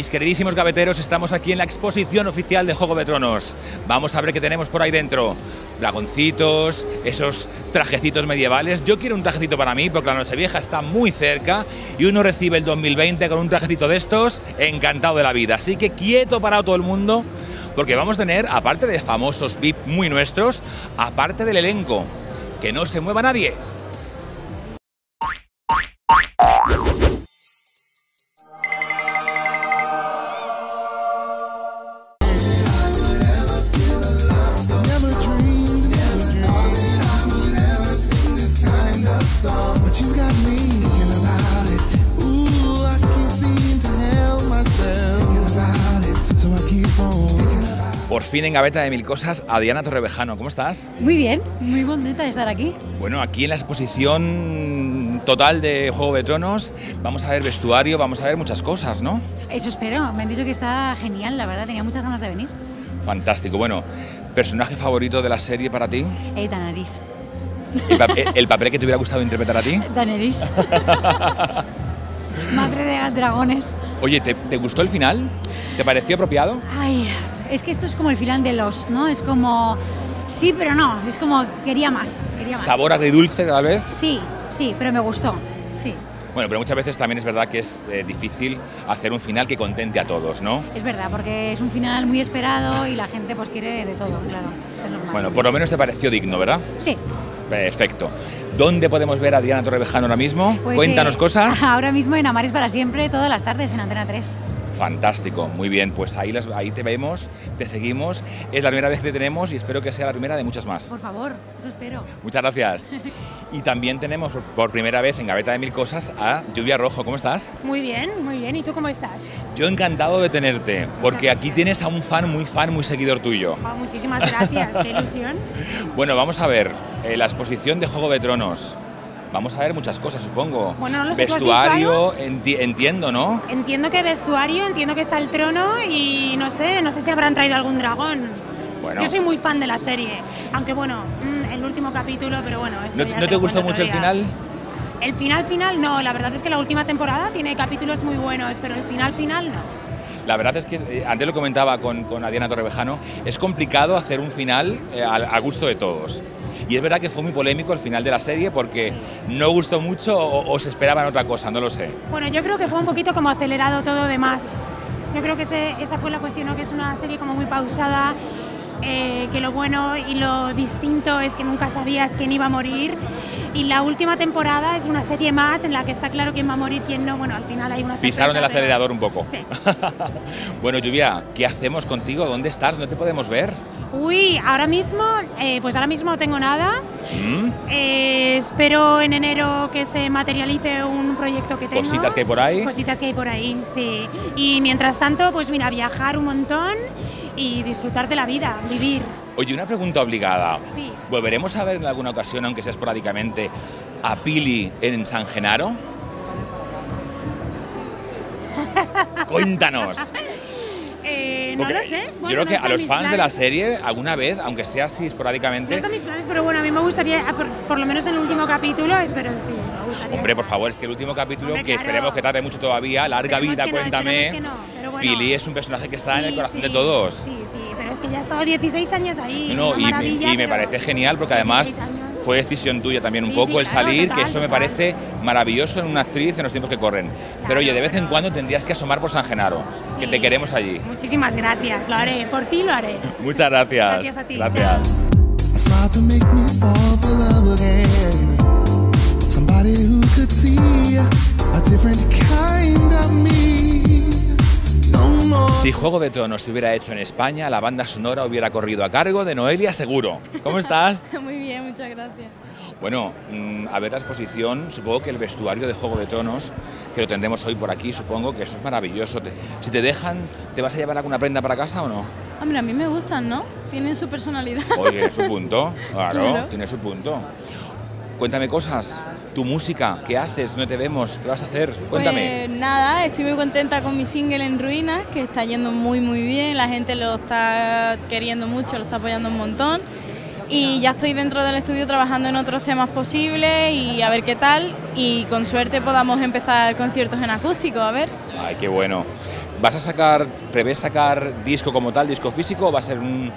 Mis queridísimos gaveteros, estamos aquí en la exposición oficial de Juego de Tronos. Vamos a ver qué tenemos por ahí dentro. Dragoncitos, esos trajecitos medievales. Yo quiero un trajecito para mí porque la Nochevieja está muy cerca y uno recibe el 2020 con un trajecito de estos, encantado de la vida. Así que quieto parado todo el mundo, porque vamos a tener, aparte de famosos VIP muy nuestros, aparte del elenco, que no se mueva nadie. Por fin en Gaveta de Mil Cosas, a Diana Torrevejano. ¿Cómo estás? Muy bien, muy contenta de estar aquí. Bueno, aquí en la exposición total de Juego de Tronos vamos a ver vestuario, vamos a ver muchas cosas, ¿no? Eso espero, me han dicho que está genial, la verdad, tenía muchas ganas de venir. Fantástico. Bueno, ¿personaje favorito de la serie para ti? Daenerys. ¿El papel que te hubiera gustado interpretar a ti? Daenerys. Madre de dragones. Oye, ¿te gustó el final? ¿Te pareció apropiado? Ay, es que esto es como el final de Lost, ¿no? Es como... Sí, pero no, es como... Quería más. ¿Sabor agridulce tal vez? Sí, sí, pero me gustó, sí. Bueno, pero muchas veces también es verdad que es difícil hacer un final que contente a todos, ¿no? Es verdad, porque es un final muy esperado y la gente pues quiere de todo, claro. Es normal. Bueno, por lo menos te pareció digno, ¿verdad? Sí. Perfecto. ¿Dónde podemos ver a Diana Torrevejano ahora mismo? Pues, Cuéntanos cosas. Ahora mismo en Amares para siempre, todas las tardes en Antena 3. Fantástico, muy bien, pues ahí te vemos, te seguimos. Es la primera vez que te tenemos y espero que sea la primera de muchas más. Por favor, eso espero. Muchas gracias. Y también tenemos por primera vez en Gaveta de Mil Cosas a Lluvia Rojo. ¿Cómo estás? Muy bien, muy bien. ¿Y tú cómo estás? Yo encantado de tenerte, porque aquí tienes a un fan, muy seguidor tuyo. Oh, muchísimas gracias, qué ilusión. Bueno, vamos a ver la exposición de Juego de Tronos. Vamos a ver muchas cosas, supongo. Bueno, no lo sé, vestuario, entiendo, ¿no? Entiendo que vestuario, entiendo que está el trono y no sé si habrán traído algún dragón. Bueno. Yo soy muy fan de la serie, aunque bueno, el último capítulo, pero bueno, eso ya ¿No te gustó mucho el final? El final no, la verdad es que la última temporada tiene capítulos muy buenos, pero el final no. La verdad es que, antes lo comentaba con Diana Torrevejano, es complicado hacer un final a gusto de todos. Y es verdad que fue muy polémico el final de la serie porque no gustó mucho o se esperaban otra cosa, no lo sé. Bueno, yo creo que fue un poquito como acelerado todo de más. Yo creo que esa fue la cuestión, ¿no? Que es una serie como muy pausada, que lo bueno y lo distinto es que nunca sabías quién iba a morir. Y la última temporada es una serie más en la que está claro quién va a morir, quién no. Bueno, al final hay una sorpresa. Pisaron el acelerador un poco. Sí. Bueno, Lluvia, ¿qué hacemos contigo? ¿Dónde estás? ¿No te podemos ver? Uy, ahora mismo no tengo nada. Espero en enero que se materialice un proyecto que tengo. ¿Cositas que hay por ahí? Cositas que hay por ahí, sí. Y mientras tanto, pues mira, viajar un montón y disfrutar de la vida, vivir. Oye, una pregunta obligada. Sí. ¿Volveremos a ver en alguna ocasión, aunque sea esporádicamente, a Pili en San Genaro? Cuéntanos. No lo sé. Yo Bueno, creo no que está a en los mis fans de la planes. serie, alguna vez, aunque sea así esporádicamente... No están mis planes, pero bueno, a mí me gustaría, por lo menos en el último capítulo, espero sí, me gustaría. Hombre, por favor, es que el último capítulo, Hombre, que claro. esperemos que tarde mucho todavía, larga Esperemos vida, que no, cuéntame. esperemos que no, pero bueno. Pili es un personaje que está en el Sí, corazón sí, de todos. Sí, pero es que ya ha estado 16 años ahí. No, una y maravilla, me pero parece genial porque además 16 años. fue decisión tuya también un Sí, poco sí, el claro, salir, total, que eso me total. parece maravilloso en una actriz en los tiempos que corren. Pero oye, de vez en cuando tendrías que asomar por San Genaro, que Sí. te queremos allí. Muchísimas gracias, lo haré, por ti lo haré. Muchas gracias. Gracias a ti. Gracias. A smile to make me fall for love again. Somebody who could see a different kind of me. No more. Si Juego de Tronos se hubiera hecho en España, la banda sonora hubiera corrido a cargo de Noelia Seguro. ¿Cómo estás? Muy bien, muchas gracias. Bueno, a ver la exposición, supongo que el vestuario de Juego de Tronos, que lo tendremos hoy por aquí, supongo que eso es maravilloso. Si te dejan, ¿te vas a llevar alguna prenda para casa o no? Hombre, a mí me gustan, ¿no? Tienen su personalidad. Oye, tiene su punto, claro, Claro. tiene su punto. Cuéntame cosas, tu música, ¿qué haces? ¿No te vemos? ¿Qué vas a hacer? Cuéntame. Pues nada, estoy muy contenta con mi single En Ruinas, que está yendo muy bien, la gente lo está queriendo mucho, lo está apoyando un montón. Y ya estoy dentro del estudio trabajando en otros temas posibles y a ver qué tal. Y con suerte podamos empezar conciertos en acústico, a ver. Ay, qué bueno. ¿Prevés sacar disco como tal, disco físico, o va a ser un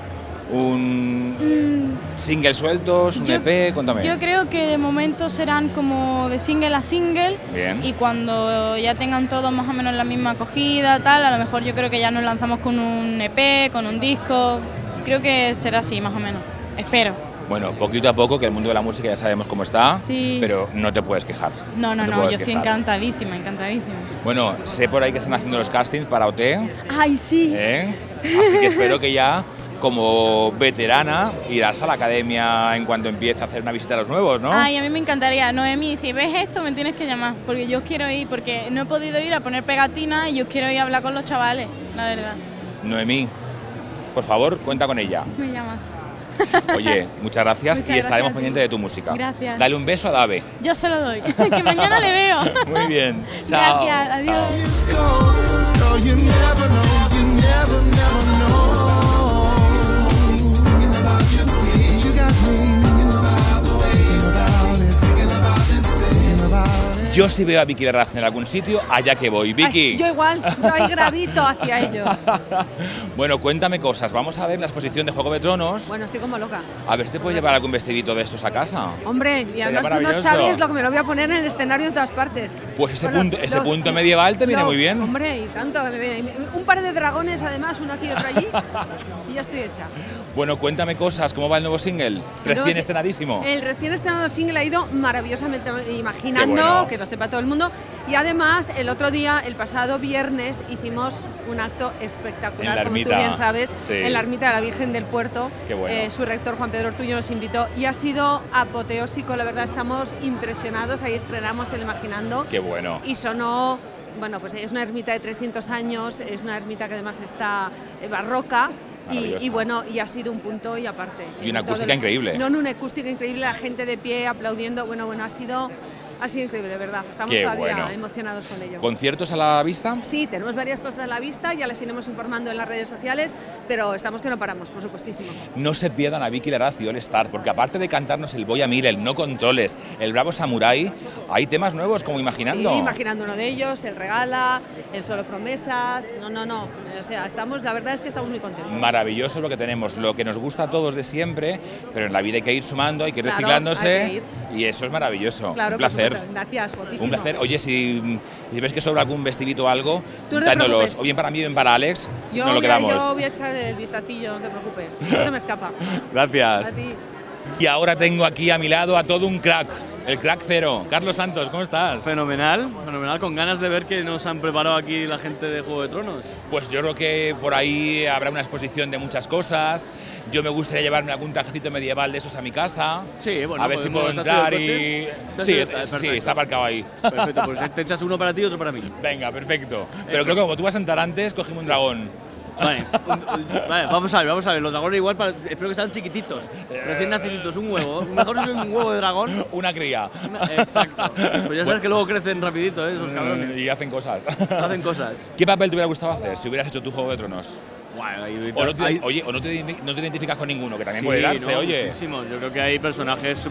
single sueltos, un EP? Cuéntame. Yo creo que de momento serán como de single a single. Bien. Y cuando ya tengan todos más o menos la misma acogida, tal, a lo mejor yo creo que ya nos lanzamos con un EP, con un disco. Creo que será así, más o menos. Espero. Bueno, poquito a poco, que el mundo de la música ya sabemos cómo está, sí. Pero no te puedes quejar. No, yo estoy encantadísima. Bueno, sé por ahí que están haciendo los castings para OT. ¡Ay, sí! Así que espero que ya, como veterana, irás a la academia en cuanto empiece a hacer una visita a los nuevos, ¿no? Ay, a mí me encantaría. Noemí, si ves esto me tienes que llamar, porque yo quiero ir, porque no he podido ir a poner pegatinas y yo quiero ir a hablar con los chavales, la verdad. Noemí, por favor, cuenta con ella. Me llamas. Oye, muchas gracias y estaremos pendientes de tu música. Gracias. Dale un beso a Dave. Yo se lo doy, que mañana le veo. Muy bien. Chao. Gracias, adiós. Yo si veo a Vicky Larraz en algún sitio, allá que voy. Vicky. Ay, yo igual, yo ahí gravito hacia ellos. Bueno, cuéntame cosas. Vamos a ver la exposición de Juego de Tronos. Bueno, estoy como loca. A ver si te puedes llevar algún vestidito de estos a casa. Hombre, y además tú no sabes lo que me lo voy a poner en el escenario en todas partes. Pues ese punto medieval te viene muy bien. Hombre, y tanto que me viene. Un par de dragones, además, uno aquí y otro allí, y ya estoy hecha. Bueno, cuéntame cosas. ¿Cómo va el nuevo single? Recién estrenadísimo. El recién estrenado single ha ido maravillosamente, imaginando que lo sepa todo el mundo. Y además, el otro día, el pasado viernes, hicimos un acto espectacular, como tú bien sabes, en la ermita de la Virgen del Puerto. Qué bueno. Su rector, Juan Pedro Ortuño, nos invitó y ha sido apoteósico, la verdad, estamos impresionados. Ahí estrenamos el Imaginando. Qué bueno. Y sonó, bueno, pues es una ermita de 300 años, es una ermita que además está barroca. Y bueno, y ha sido un punto y aparte. Y una acústica increíble. No, una acústica increíble, la gente de pie aplaudiendo. Bueno, ha sido increíble, de verdad. Estamos todavía emocionados con ello. ¿Conciertos a la vista? Sí, tenemos varias cosas a la vista, ya les iremos informando en las redes sociales, pero estamos que no paramos, por supuestísimo. No se pierdan a Vicky Larraz y All Star, porque aparte de cantarnos el Voy a Mil, el No Controles, el Bravo Samurai, hay temas nuevos como Imaginando. Sí, Imaginando uno de ellos, el Regala, el Solo Promesas, no. O sea, la verdad es que estamos muy contentos. Maravilloso lo que tenemos, lo que nos gusta a todos de siempre, pero en la vida hay que ir sumando, hay que ir reciclándose, hay que ir. Y eso es maravilloso. Claro, un placer. Gracias, guapísimo. Un placer. Oye, si ves que sobra algún vestidito o algo, dándolos, o bien para mí o bien para Alex, nos lo quedamos. Yo voy a echar el vistacillo, no te preocupes, no se me escapa. Gracias. A ti. Y ahora tengo aquí a mi lado a todo un crack, el crack cero. Carlos Santos, ¿cómo estás? Fenomenal, con ganas de ver qué nos han preparado aquí la gente de Juego de Tronos. Pues yo creo que por ahí habrá una exposición de muchas cosas. Yo me gustaría llevarme algún trajecito medieval de esos a mi casa. Sí, bueno, a ver si puedo entrar y... Sí, está aparcado ahí. Perfecto, pues te echas uno para ti y otro para mí. Venga, perfecto. Pero creo que como tú vas a entrar antes, cogimos un dragón. Vale, vamos a ver, los dragones igual, espero que sean chiquititos, recién naciditos, un huevo, mejor es un huevo de dragón. Una cría. Exacto, pues ya sabes que luego crecen rapidito, esos cabrones. Y hacen cosas. Hacen cosas. ¿Qué papel te hubiera gustado hacer si hubieras hecho tu Juego de Tronos? Oye, o no te identificas con ninguno, que también puede darse, oye. Muchísimo. Yo creo que hay personajes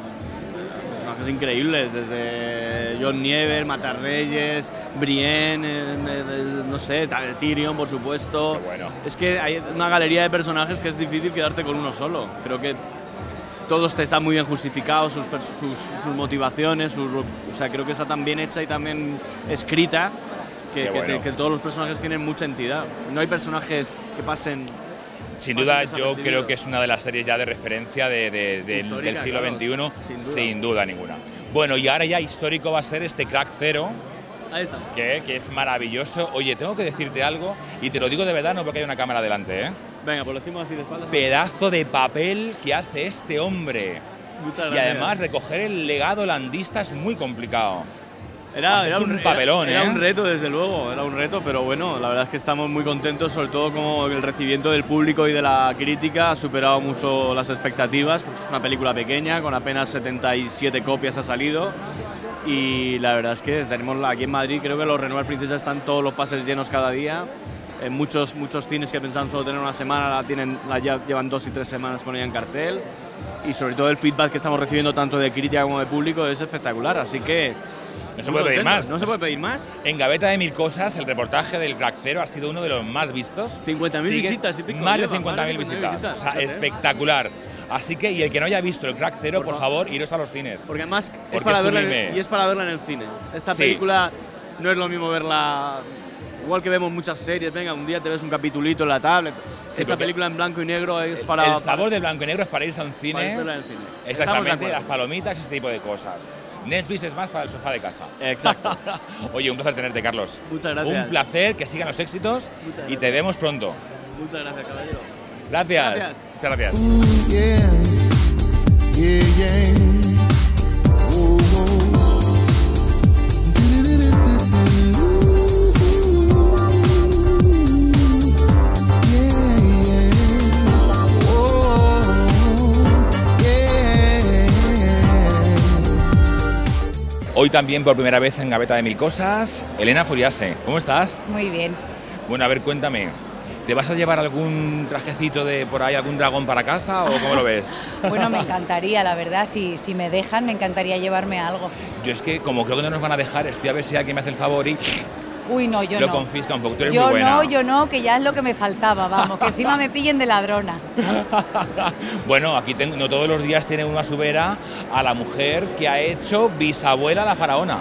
increíbles, desde Jon Nieve, Matarreyes, Brienne, no sé, Tyrion, por supuesto. Bueno. Es que hay una galería de personajes que es difícil quedarte con uno solo. Creo que todos están muy bien justificados, sus motivaciones, o sea, creo que está tan bien hecha y tan bien escrita que todos los personajes tienen mucha entidad. No hay personajes que pasen... Sin duda, yo creo que es una de las series ya de referencia del siglo XXI, sin duda ninguna. Bueno, y ahora ya histórico va a ser este Crack Zero, ahí está. Que es maravilloso. Oye, tengo que decirte algo, y te lo digo de verdad, no porque hay una cámara delante, ¿eh? Venga, pues lo decimos así de espaldas. Pedazo de papel que hace este hombre. Muchas gracias. Y además, recoger el legado landista es muy complicado. Era un papelón, era un reto, desde luego, era un reto, pero bueno, la verdad es que estamos muy contentos, sobre todo como el recibimiento del público y de la crítica ha superado mucho las expectativas, porque es una película pequeña, con apenas 77 copias ha salido, y la verdad es que tenemos aquí en Madrid, creo que los Renoir Princesa están todos los pases llenos cada día. En muchos cines que pensaban solo tener una semana, llevan 2 y 3 semanas con ella en cartel. y sobre todo el feedback que estamos recibiendo tanto de crítica como de público es espectacular, así que no se puede pedir más. No se puede pedir más. En Gaveta de Mil Cosas, el reportaje del Crack Zero ha sido uno de los más vistos. 50.000 visitas y pico. Más de 50.000 visitas. O sea, espectacular. Así que, y el que no haya visto el Crack Zero, por favor, iros a los cines. Porque además es para verla en el cine. Esta película no es lo mismo verla. Igual que vemos muchas series, venga, un día te ves un capitulito en la tablet. Esta película en blanco y negro es para... El sabor de blanco y negro es para irse a un cine. Para verla en el cine. Exactamente, las palomitas y ese tipo de cosas. Netflix es más para el sofá de casa. Exacto. Oye, un placer tenerte, Carlos. Muchas gracias. Un placer, que sigan los éxitos y te vemos pronto. Muchas gracias, caballero. Gracias. Muchas gracias. Hoy también por primera vez en Gaveta de Mil Cosas, Elena Furiase. ¿Cómo estás? Muy bien. Bueno, a ver, cuéntame. ¿Te vas a llevar algún trajecito de por ahí, algún dragón para casa o cómo lo ves? Bueno, me encantaría, la verdad. Si me dejan, me encantaría llevarme algo. Yo es que, como creo que no nos van a dejar, estoy a ver si alguien me hace el favor y... Uy, no, yo lo no. Lo confisca un poco, tú eres muy buena. Yo no, que ya es lo que me faltaba, vamos, que encima me pillen de ladrona. Bueno, aquí no todos los días tiene uno a su vera a la mujer que ha hecho bisabuela a la faraona.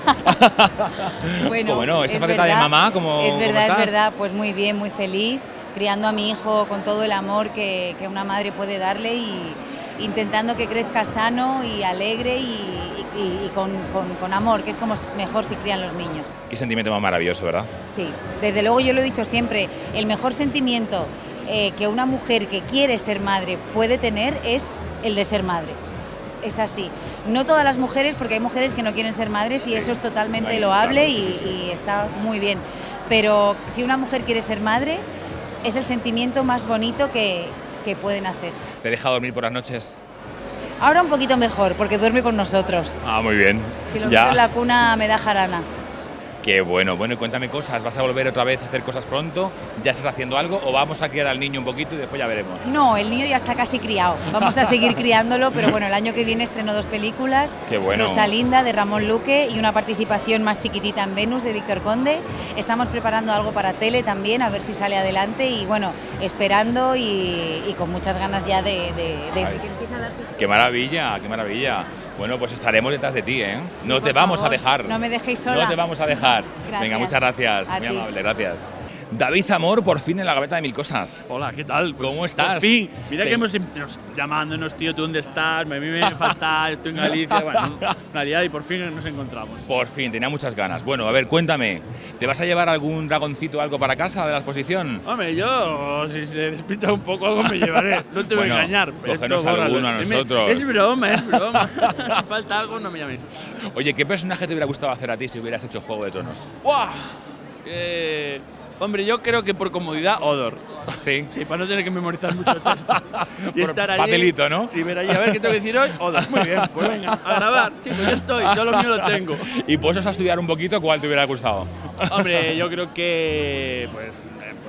Bueno, esa faceta de mamá, ¿cómo es verdad, ¿cómo es verdad, pues muy bien, muy feliz, criando a mi hijo con todo el amor que una madre puede darle y intentando que crezca sano y alegre y con amor, que es como mejor se crían los niños. Qué sentimiento más maravilloso, ¿verdad? Sí, desde luego yo lo he dicho siempre, el mejor sentimiento que una mujer que quiere ser madre puede tener es el de ser madre. Es así. No todas las mujeres, porque hay mujeres que no quieren ser madres y eso es totalmente loable y está muy bien. Pero si una mujer quiere ser madre, es el sentimiento más bonito que pueden hacer. ¿Te deja dormir por las noches? Ahora un poquito mejor, porque duerme con nosotros. Ah, muy bien. Si lo meto en la cuna me da jarana. Qué bueno. Bueno, y cuéntame cosas. ¿Vas a volver otra vez a hacer cosas pronto? ¿Ya estás haciendo algo? ¿O vamos a criar al niño un poquito y después ya veremos? No, el niño ya está casi criado. Vamos a seguir criándolo, pero bueno, el año que viene estreno 2 películas. Qué bueno. Rosalinda, de Ramón Luque, y una participación más chiquitita en Venus, de Víctor Conde. Estamos preparando algo para tele también, a ver si sale adelante. Y bueno, esperando y con muchas ganas ya de que empiece a dar sus... ¡Qué maravilla, qué maravilla! Bueno, pues estaremos detrás de ti, ¿eh? Sí, no te vamos a dejar. No me dejéis sola. No te vamos a dejar. Gracias. Venga, muchas gracias. Muy amable, gracias. David Zamor, por fin en la Gaveta de Mil Cosas. Hola, ¿qué tal? Pues, ¿cómo estás? Por fin. Mira que hemos llamándonos, tío, ¿tú dónde estás? A mí me falta, estoy en Galicia. Bueno, una liada y por fin nos encontramos. Por fin, tenía muchas ganas. Bueno, a ver, cuéntame. ¿Te vas a llevar algún dragoncito o algo para casa de la exposición? Hombre, yo, si se despista un poco, algo me llevaré. No te voy a engañar. Cógenos alguno a nosotros. Es broma, es broma. Si falta algo, no me llaméis. Oye, ¿qué personaje te hubiera gustado hacer a ti si hubieras hecho Juego de Tronos? ¡Buah! Hombre, yo creo que por comodidad, Hodor. Sí. Sí, para no tener que memorizar mucho texto. Y estar allí. Papelito, ¿no? Sí, ver allí, a ver qué tengo que decir hoy. Hodor. Muy bien, pues venga, a grabar. Chicos, yo estoy, yo lo mío lo tengo. ¿Y puestos a estudiar un poquito cuál te hubiera gustado? Hombre, yo creo que. Pues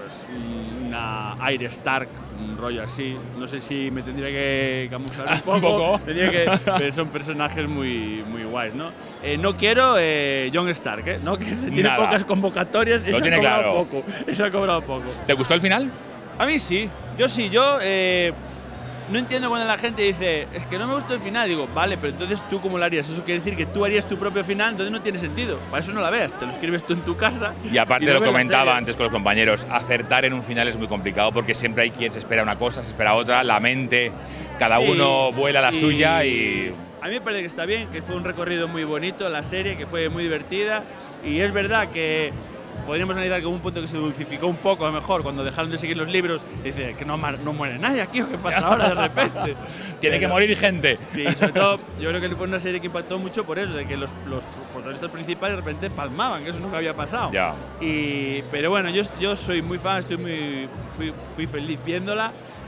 una Arya Stark, un rollo así. No sé si me tendría que camuflar un poco. ¿Un poco? Tendría que, pero son personajes muy guays, ¿no? No quiero Jon Stark, ¿no? Que se tiene pocas convocatorias. Lo tiene claro. Poco. Eso ha cobrado poco. ¿Te gustó el final? A mí sí. Yo sí. Yo no entiendo cuando la gente dice, es que no me gustó el final. Digo, vale, pero entonces tú cómo lo harías. Eso quiere decir que tú harías tu propio final, entonces no tiene sentido. Para eso no la veas. Te lo escribes tú en tu casa. Y aparte lo comentaba antes con los compañeros, acertar en un final es muy complicado porque siempre hay quien se espera una cosa, se espera otra, la mente, cada uno vuela la suya y… A mí me parece que está bien, que fue un recorrido muy bonito, la serie, que fue muy divertida. Y es verdad que podríamos analizar que hubo un punto que se dulcificó un poco, a lo mejor, cuando dejaron de seguir los libros. Y dice, que no muere nadie aquí, ¿o qué pasa ahora de repente? Tiene que morir gente. Sí, sobre todo, yo creo que fue una serie que impactó mucho por eso, de que los protagonistas principales de repente palmaban, que eso nunca había pasado. Ya. Pero bueno, yo soy muy fan, fui feliz viéndola.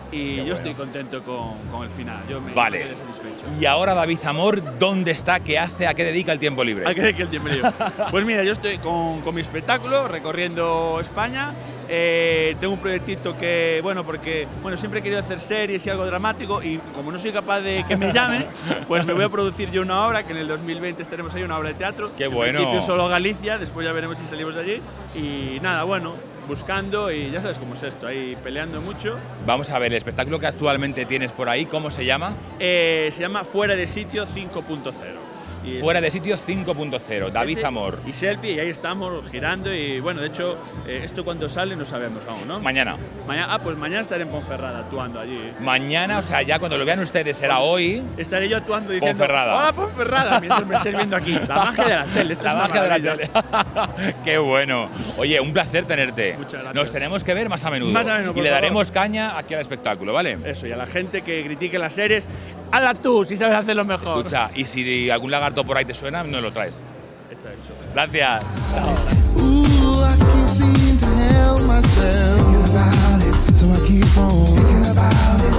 y yo estoy contento con el final. Yo me quedé satisfecho. Y ahora David Zamor, ¿dónde está? ¿Qué hace? ¿A qué dedica el tiempo libre? ¿A qué dedica el tiempo libre? Pues mira, yo estoy con mi espectáculo recorriendo España. Tengo un proyectito que, porque siempre he querido hacer series y algo dramático, y como no soy capaz de que me llamen, pues me voy a producir yo una obra, que en el 2020 estaremos ahí, una obra de teatro. ¡Qué bueno! En principio solo Galicia, después ya veremos si salimos de allí. Y nada, buscando, y ya sabes cómo es esto, ahí peleando mucho. Vamos a ver, el espectáculo que actualmente tienes por ahí, ¿cómo se llama? Se llama Fuera de Sitio 5.0. Fuera de Sitio 5.0, David Zamor. Y Selfie, y ahí estamos girando, y de hecho, esto cuando sale no sabemos aún, ¿no? Mañana. Pues mañana estaré en Ponferrada actuando allí. Mañana, o sea, ya cuando lo vean ustedes será hoy. Estaré yo actuando diciendo Ponferrada. ¡Hola, Ponferrada! Mientras me estéis viendo aquí. La magia de la tele, esto la es magia de la tele. ¡Qué bueno! Oye, un placer tenerte. Muchas gracias. Nos tenemos que ver más a menudo. Más a menudo, y le daremos caña aquí al espectáculo, ¿vale? Eso, y a la gente que critique las series, hazla tú, si sabes hacerlo mejor. Escucha, y si algún lagarto por ahí te suena, nos lo traes. Está hecho. Gracias. Ooh, I can't seem to help myself thinking about it, so I keep on thinking about it.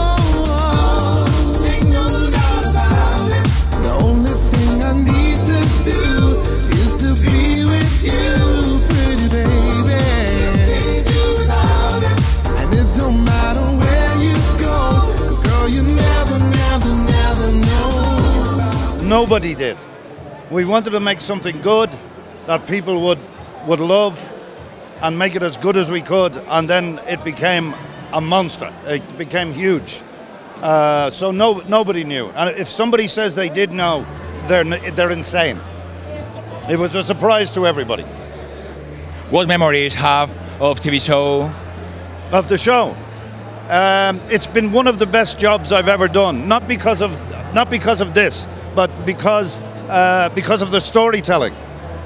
Oh, ain't no doubt about it. The only thing I need to do is to be with you, pretty baby. Just can't do without it. And it don't matter where you go, girl, you never, never, never know. Nobody did. We wanted to make something good that people would love and make it as good as we could, and then it became a monster. It became huge. So nobody knew. And if somebody says they did know, they're insane. It was a surprise to everybody. What memories have of TV show? Of the show? It's been one of the best jobs I've ever done. Not because of this, but because of the storytelling.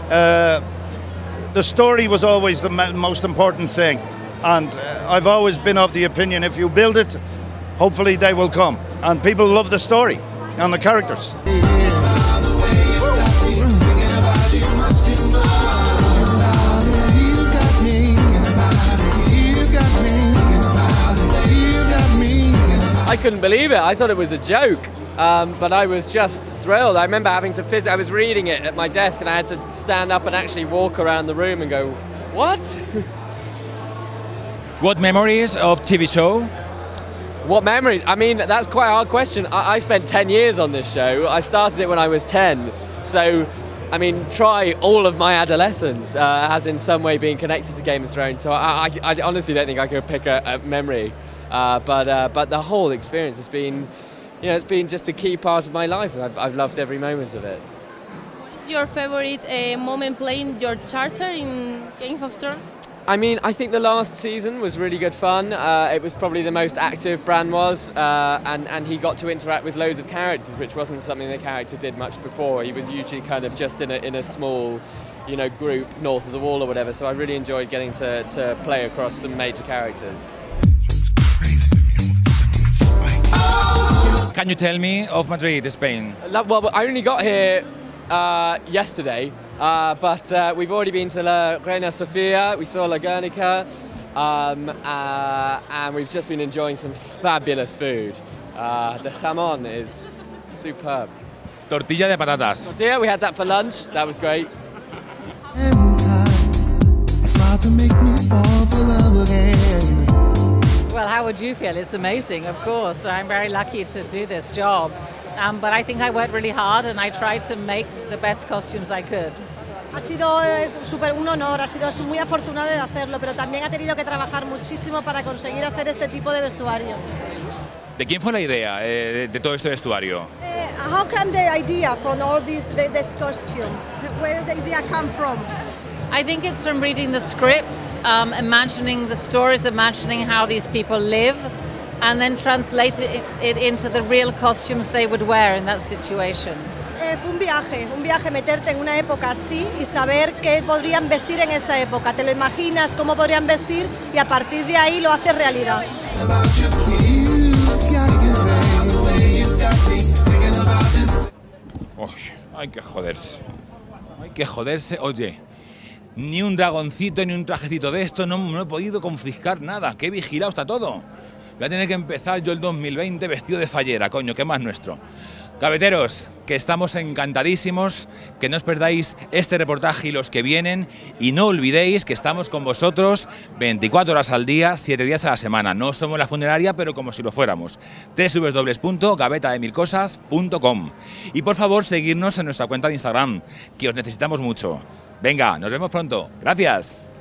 The story was always the most important thing, and I've always been of the opinion if you build it, hopefully they will come. And people love the story and the characters. I couldn't believe it. I thought it was a joke, but I was just thrilled. I remember having to I was reading it at my desk, and I had to stand up and actually walk around the room and go, "What?" What memories of TV show? What memories? I mean, that's quite a hard question. I spent 10 years on this show. I started it when I was 10, so I mean, try all of my adolescence has in some way been connected to Game of Thrones. So I honestly don't think I could pick a memory, but the whole experience has been, it's been just a key part of my life. I've loved every moment of it. What is your favorite moment playing your character in Game of Thrones? I mean, I think the last season was really good fun. It was probably the most active Bran was, and he got to interact with loads of characters, which wasn't something the character did much before. He was usually kind of just in a small, group north of the wall or whatever. So I really enjoyed getting to play across some major characters. Can you tell me of Madrid, Spain? Well, I only got here yesterday, but we've already been to La Reina Sofia, we saw La Guernica, and we've just been enjoying some fabulous food. The jamón is superb. Tortilla de patatas. Tortilla, we had that for lunch, that was great. Well, how would you feel? It's amazing, of course. I'm very lucky to do this job. But I think I worked really hard and I tried to make the best costumes I could. Ha sido un honor, ha sido muy afortunada de hacerlo, pero también ha tenido que trabajar muchísimo para conseguir hacer este tipo de vestuario. ¿De quién fue la idea de todo este vestuario? How came the idea from all this costume? Where did the idea come from? I think it's from reading the scripts, imagining the stories, imagining how these people live, and then translate it into the real costumes they would wear in that situation. Fue un viaje, meterte en una época así y saber qué podrían vestir en esa época. Te lo imaginas cómo podrían vestir y a partir de ahí lo haces realidad. Hay que joderse. Oye, ni un dragoncito ni un trajecito de esto, no he podido confiscar nada. Qué vigilado está todo. Voy a tener que empezar yo el 2020 vestido de fallera, coño, ¿qué más nuestro? Gaveteros, que estamos encantadísimos, que no os perdáis este reportaje y los que vienen, y no olvidéis que estamos con vosotros 24 horas al día, 7 días a la semana. No somos la funeraria, pero como si lo fuéramos. www.gavetademilcosas.com. Y por favor, seguirnos en nuestra cuenta de Instagram, que os necesitamos mucho. Venga, nos vemos pronto. Gracias.